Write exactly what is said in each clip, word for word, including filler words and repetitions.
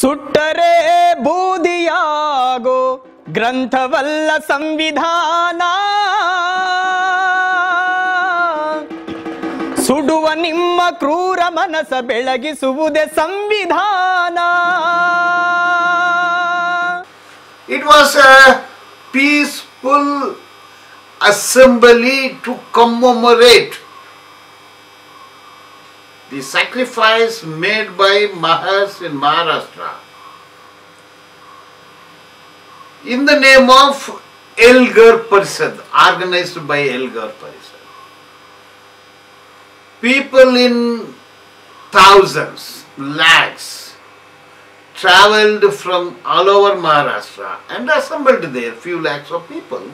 ಸುಟ್ಟರೆ ಬೂದಿಯಾಗೋ ಗ್ರಂಥವಲ್ಲ ಸಂವಿಧಾನ, ಸುಡುವ ನಿಮ್ಮ ಕ್ರೂರ ಮನಸ ಬೆಳಗಿಸುವುದೇ ಸಂವಿಧಾನ. It was a peaceful assembly to commemorate the sacrifice made by Mahas in Maharashtra in the name of Elgar Parishad, organized by Elgar Parishad. People in thousands, lakhs, travelled from all over Maharashtra and assembled there, few lakhs of people.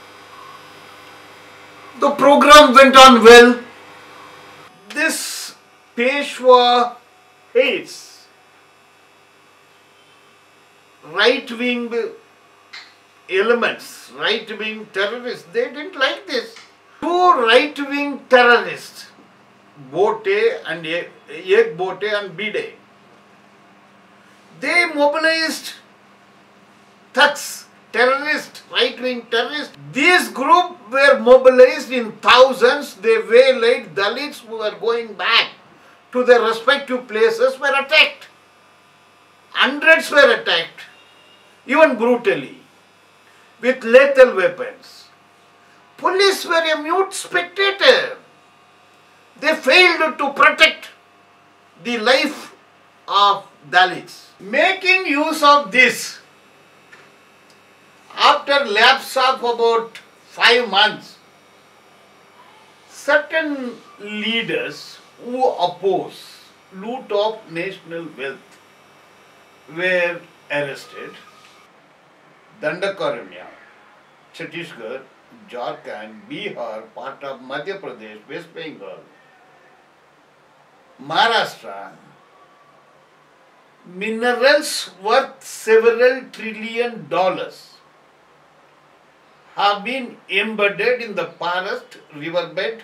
The program went on well. This Peshwa hates right-wing elements, right-wing terrorists. They didn't like this. Two right-wing terrorists, Bote and Ek Bote and Bide, they mobilized thugs, terrorists, right-wing terrorists. This group were mobilized in thousands. They waylaid Dalits who were going back to their respective places, were attacked. Hundreds were attacked, even brutally, with lethal weapons. Police were a mute spectator. They failed to protect the life of Dalits. Making use of this, after lapse of about five months, certain leaders who oppose loot of national wealth were arrested. Dandakaranya, Chhattisgarh, Jharkhand, Bihar, part of Madhya Pradesh, West Bengal, Maharashtra, minerals worth several trillion dollars have been embedded in the forest, riverbed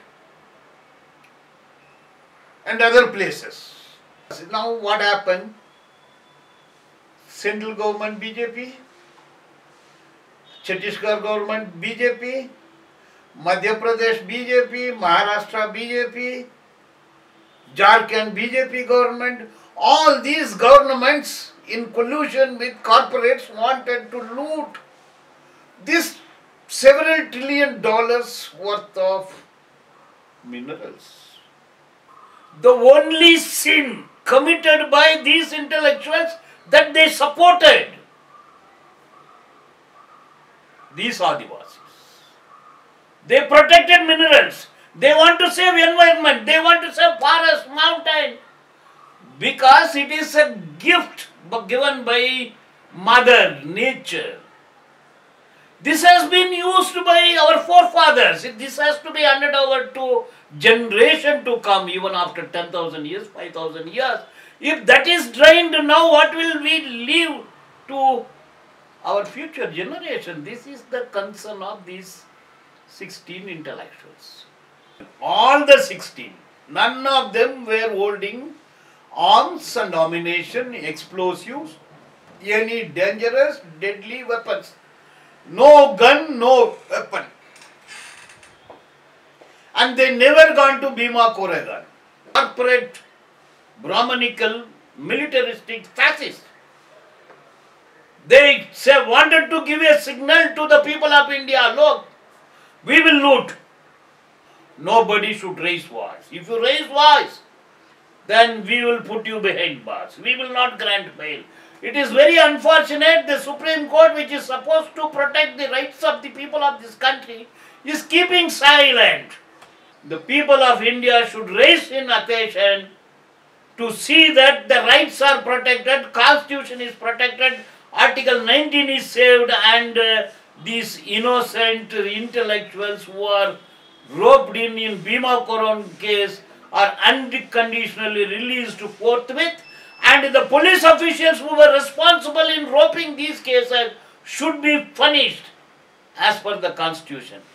and other places. Now what happened? Central government B J P, Chhattisgarh government B J P, Madhya Pradesh B J P, Maharashtra B J P, Jharkhand B J P government, all these governments in collusion with corporates wanted to loot this several trillion dollars worth of minerals. The only sin committed by these intellectuals that they supported these Adivasis. They protected minerals. They want to save environment. They want to save forest, mountain. Because it is a gift given by Mother Nature. This has been used by our forefathers. This has to be handed over to generation to come, even after ten thousand years, five thousand years. If that is drained now, what will we leave to our future generation? This is the concern of these sixteen intellectuals. All the sixteen, none of them were holding arms and ammunition, explosives, any dangerous, deadly weapons. No gun, no weapon. And they never gone to Bhima Koregan. Corporate, Brahmanical, militaristic fascists. They say, wanted to give a signal to the people of India, look, we will loot. Nobody should raise voice. If you raise voice, then we will put you behind bars. We will not grant bail. It is very unfortunate the Supreme Court, which is supposed to protect the rights of the people of this country, is keeping silent. The people of India should raise in attention to see that the rights are protected, Constitution is protected, Article nineteen is saved, and uh, these innocent intellectuals who are roped in in Bhima Koregan case are unconditionally released forthwith, and the police officials who were responsible in roping these cases should be punished as per the Constitution.